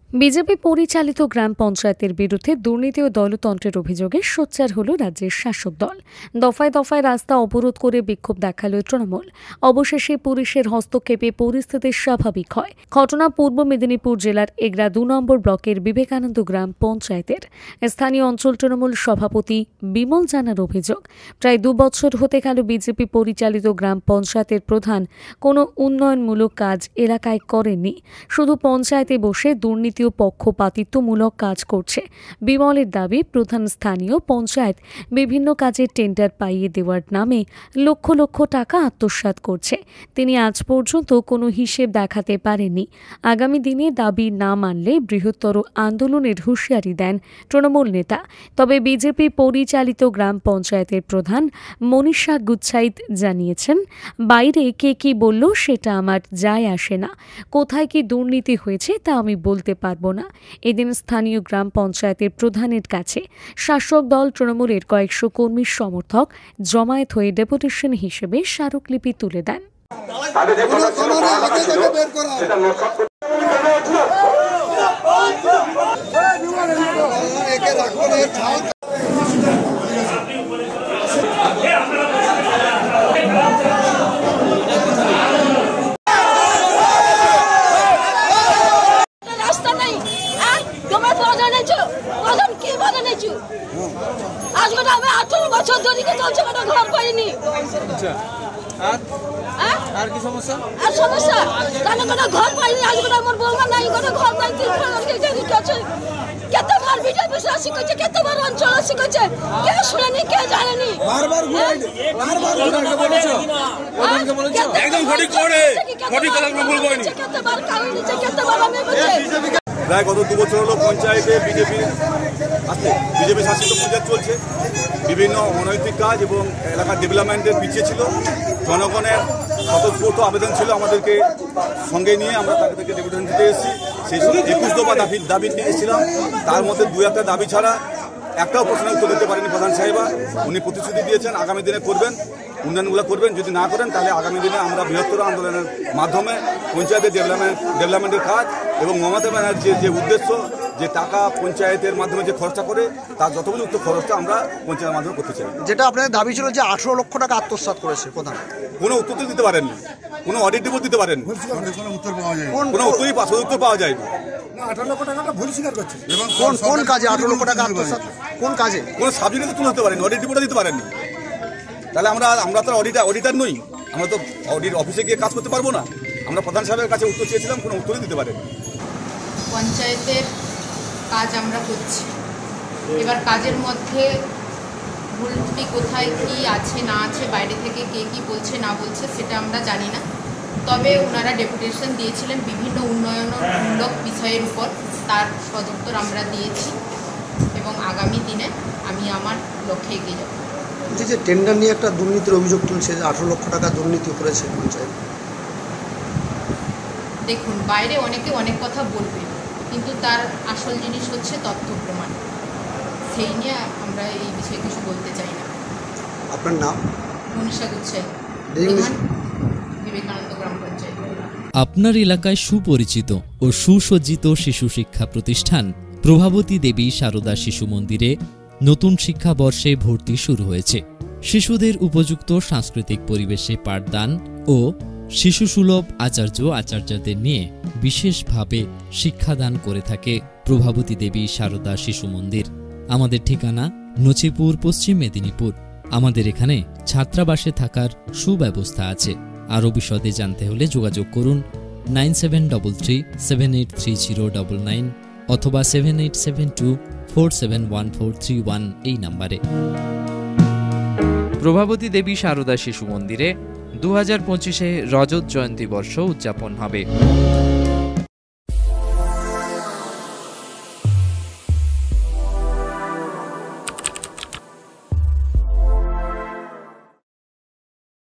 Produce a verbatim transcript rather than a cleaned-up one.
BJP পরিচালিত গ্রাম পঞ্চায়েতের বিরুদ্ধে দুর্নীতি ও দলতন্ত্রের অভিযোগে সোচ্চার হল রাজ্যের শাসক দল। দফায় দফায় রাস্তা অবরোধ করে বিক্ষোভ দেখাল তৃণমূল। অবশেষে পুলিশের হস্তক্ষেপে পরিস্থিতি স্বাভাবিক হয়। ঘটনা পূর্ব মেদিনীপুর জেলার এগরা দু নম্বর ব্লকের বিবেকানন্দ গ্রাম পঞ্চায়েতের। স্থানীয় অঞ্চল তৃণমূল সভাপতি বিমল জানার অভিযোগ, প্রায় দু বছর হতে গেল বিজেপি পরিচালিত গ্রাম পঞ্চায়েতের প্রধান কোনো উন্নয়নমূলক কাজ এলাকায় করেননি, শুধু পঞ্চায়েতে বসে দুর্নীতি পক্ষপাতিত্বমূলক কাজ করছে। বিমলের দাবি, প্রধান স্থানীয় পঞ্চায়েত বিভিন্ন কাজের টেন্ডার পাইয়ে দেওয়ার নামে লক্ষ লক্ষ টাকা আত্মসাৎ করছে। তিনি আজ পর্যন্ত কোনো হিসেব দেখাতে পারেননি। আগামী দিনে দাবি না মানলে বৃহত্তর আন্দোলনের হুঁশিয়ারি দেন তৃণমূল নেতা। তবে বিজেপি পরিচালিত গ্রাম পঞ্চায়েতের প্রধান মনীষা গুচ্ছাইত জানিয়েছেন, বাইরে কে কি বলল সেটা আমার যায় আসে না, কোথায় কি দুর্নীতি হয়েছে তা আমি বলতে পারবো না। এদিন স্থানীয় গ্রাম পঞ্চায়েতের প্রধানের কাছে শাসক দল তৃণমূলের কয়েকশো কর্মীর সমর্থক জমায়েত হয়ে ডেপুটেশন হিসেবে স্মারকলিপি তুলে দেন। আজ গোটা আমি আঠারো বছর ধরে চলছে, কোনো ঘর পাইনি। আর কি সমস্যা? আর সমস্যা কেন কোনো ঘর পাইনি? আজ গোটা আমার বৌমা নাই, কোনো ঘর নাই। কেতবার বিজেপি শাসক করছে, কেতবার অঞ্চল শাসক করছে, কে শুনেনি, কে জানেনি। বারবার বারবার বলেছো, প্রধানকে বলেছো, একদম সঠিক করে সঠিক কথা ভুল করেনি। কেতবার কারণ নিচে কেতবার আমি বলছি। প্রায় গত দু বছর হলো পঞ্চায়েতে বিজেপি আসছে, বিজেপি শাসিত পঞ্চায়েত চলছে। বিভিন্ন অনৈতিক কাজ এবং এলাকার ডেভেলপমেন্টের পিছিয়ে ছিল। জনগণের স্বতঃস্ফূর্ত আবেদন ছিল, আমাদেরকে সঙ্গে নিয়ে আমরা তাদেরকে ডেপুটেশন দিতে এসেছি। সেই সময় একুশ দফা দাবি দাবি নিয়ে এসেছিলাম। তার মধ্যে দু একটা দাবি ছাড়া একটাও প্রশ্নের উত্তর দিতে পারেনি প্রধান সাহেবা। উনি প্রতিশ্রুতি দিয়েছেন আগামী দিনে করবেন, উন্নয়নগুলো করবেন। যদি না করেন তাহলে আগামী দিনে আমরা বৃহত্তর আন্দোলনের মাধ্যমে পঞ্চায়েতের ডেভেলপমেন্ট ডেভেলপমেন্টের কাজ এবং মমতা ব্যানার্জির যে উদ্দেশ্য, যে টাকা পঞ্চায়েতের মাধ্যমে যে খরচা করে তার যতগুলো খরচটা আমরা পঞ্চায়েতের মাধ্যমে করতে চাই। যেটা আপনাদের দাবি ছিল যে আঠারো লক্ষ টাকা আত্মসাৎ করেছে প্রধান, কোনো উত্তর দিতে পারেননি, কোনো অডিট রিপোর্ট দিতে পারেন, কোনো উত্তর পাওয়া যায়, কোনো উত্তরই উত্তর পাওয়া যায়নি। আঠারো লক্ষ টাকাটা ভুল স্বীকার করছে। এবং কোন কোন কাজে আঠারো লক্ষ টাকা আত্মসাৎ, কোন কাজে? কোনো সাবজেক্টে তুলে ধরতে পারেনি, অডিট রিপোর্টটা দিতে পারেননি। তাহলে আমরা আমরা তো অডিটার অডিটার নই, আমরা তো অডিট অফিসে গিয়ে কাজ করতে পারবো না। আমরা প্রধান সাহেবের কাছে উত্তর চেয়েছিলাম, কোনো উত্তরই দিতে পারেনি। পঞ্চায়েতের কাজ আমরা করছি, এবার কাজের মধ্যে ভুল ত্রুটি কোথায় কি আছে না আছে, বাইরে থেকে কে কি বলছে না বলছে সেটা আমরা জানি না। তবে ওনারা ডেপুটেশন দিয়েছিলেন বিভিন্ন উন্নয়নমূলক বিষয়ের উপর, তার সদুত্তর আমরা দিয়েছি এবং আগামী দিনে আমি আমার লক্ষ্যে এগিয়ে যাব। যে যে টেন্ডার নিয়ে একটা দুর্নীতির অভিযোগ তুলছে, আঠারো লক্ষ টাকা দুর্নীতি করেছে পঞ্চায়েত। দেখুন, বাইরে অনেকে অনেক কথা বলবে, কিন্তু তার আসল জিনিস হচ্ছে তথ্য প্রমাণ। সেই নিয়ে আমরা এই বিষয়ে কিছু বলতে চাই না। আপনার নাম? মনীষা গুচ্ছাইত, বিবেকানন্দ গ্রাম পঞ্চায়েত। আপনার এলাকায় সুপরিচিত ও সুসজ্জিত শিশু শিক্ষা প্রতিষ্ঠান প্রভাবতী দেবী সারদা শিশু মন্দিরে নতুন শিক্ষাবর্ষে ভর্তি শুরু হয়েছে। শিশুদের উপযুক্ত সাংস্কৃতিক পরিবেশে পাঠদান ও শিশুসুলভ আচার্য আচার্যদের নিয়ে বিশেষভাবে শিক্ষাদান করে থাকে প্রভাবতী দেবী সারদা শিশু মন্দির। আমাদের ঠিকানা নছিপুর, পশ্চিম মেদিনীপুর। আমাদের এখানে ছাত্রাবাসে থাকার সুব্যবস্থা আছে। আরও বিশদে জানতে হলে যোগাযোগ করুন nine seven double three seven eight three zero double nine অথবা seven eight seven two four seven one four three one এই নাম্বারে। প্রভাবতী দেবী সারদা শিশু মন্দিরে দু হাজার পঁচিশে রজত জয়ন্তী বর্ষ উদযাপন হবে।